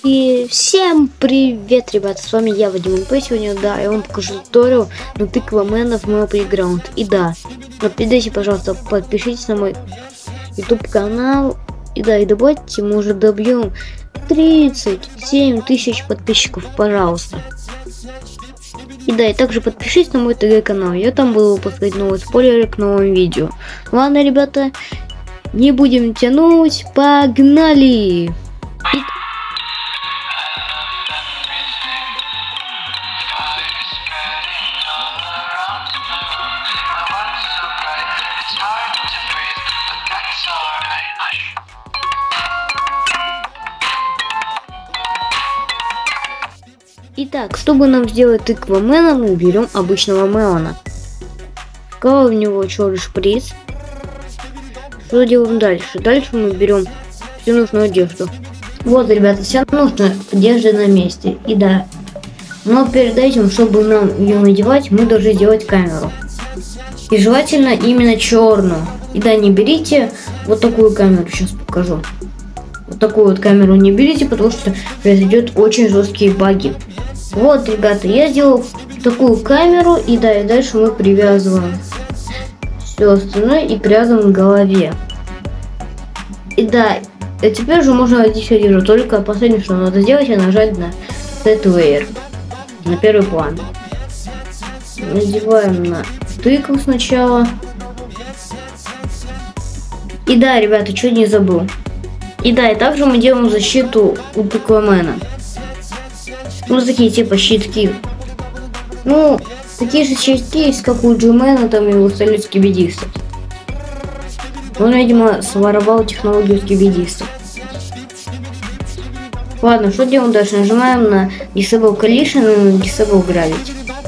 И всем привет, ребята, с вами я, Вадим МП. Сегодня, да, я вам покажу туториал на тыкваменов в моем Playground. И да, но передайте, пожалуйста, подпишитесь на мой YouTube канал. И да, и добавьте, мы уже добьем 37 тысяч подписчиков, пожалуйста. И да, и также подпишитесь на мой ТГ-канал, я там буду выпускать новые спойлеры к новым видео. Ладно, ребята, не будем тянуть, погнали! Итак, чтобы нам сделать тыквамена, мы берем обычного мелона. Вкалываем в него черный шприц. Что делаем дальше? Дальше мы берем всю нужную одежду. Вот, ребята, вся нужная одежда на месте. И да, но перед этим, чтобы нам ее надевать, мы должны сделать камеру. И желательно именно черную. И да, не берите вот такую камеру, сейчас покажу. Вот такую вот камеру не берите, потому что произойдет очень жесткие баги. Вот, ребята, я сделал такую камеру, и да, и дальше мы привязываем все остальное и привязываем к голове. И да, и теперь уже можно одеть одежду, только последнее, что надо сделать, это нажать на Set Layer, на первый план. Надеваем на тыкву сначала. И да, ребята, чуть не забыл. И да, и также мы делаем защиту у тыквамена. Ну, такие типа щитки. Ну, такие же щитки есть, как у Джумена, там и у остальных скибидистов. Он, видимо, своровал технологию скибидистов. Ладно, что делаем дальше? Нажимаем на Disable Collision и на Disable Gravity.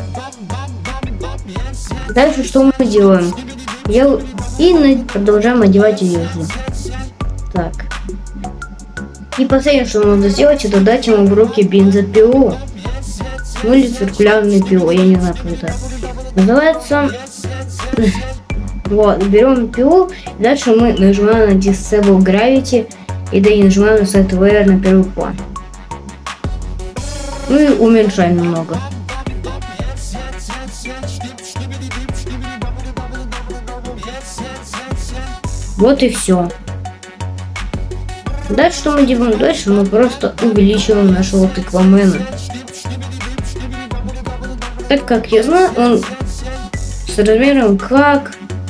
Дальше что мы делаем? Продолжаем одевать одежду. Так. И последнее, что надо сделать, это дать ему в руки бензопилу. Ну или циркулярную пилу, я не знаю, как это называется. Вот, берем пилу, и дальше мы нажимаем на Disable Gravity, и да и нажимаем на Set Layer на первый план. Ну и уменьшаем немного. Вот и все. Дальше что мы делаем? Дальше мы просто увеличиваем нашего тыквамена. Так как я знаю, он с размером как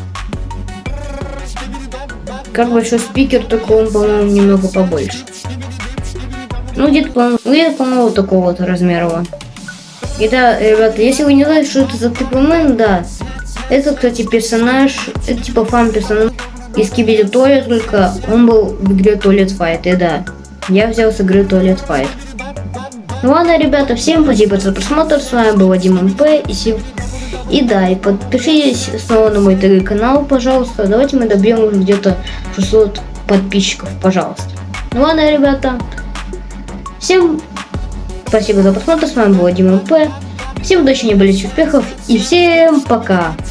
большой спикер, только он, по-моему, немного побольше. Ну, где-то, по-моему, вот такого вот размера. И да, ребята, если вы не знаете, что это за тыквамен, да, это, кстати, персонаж, это типа фан-персонаж из Skibidi Toilet, только он был в игре Toilet Fight, и да, я взял с игры Toilet Fight. Ну ладно, ребята, всем спасибо за просмотр, с вами был Вадим МП, и да, и подпишитесь снова на мой ТГ-канал, пожалуйста, давайте мы добьем уже где-то 600 подписчиков, пожалуйста. Ну ладно, ребята, всем спасибо за просмотр, с вами был Вадим МП, всем удачи, не болейте, успехов, и всем пока!